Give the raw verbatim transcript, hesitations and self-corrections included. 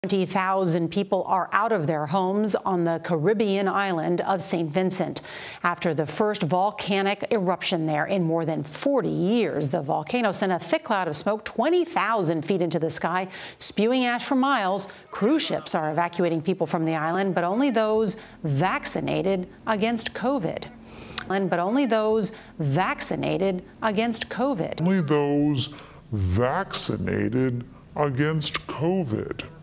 twenty thousand people are out of their homes on the Caribbean island of Saint Vincent after the first volcanic eruption there in more than forty years. The volcano sent a thick cloud of smoke twenty thousand feet into the sky, spewing ash for miles. Cruise ships are evacuating people from the island, but only those vaccinated against COVID. But only those vaccinated against COVID. Only those vaccinated against COVID.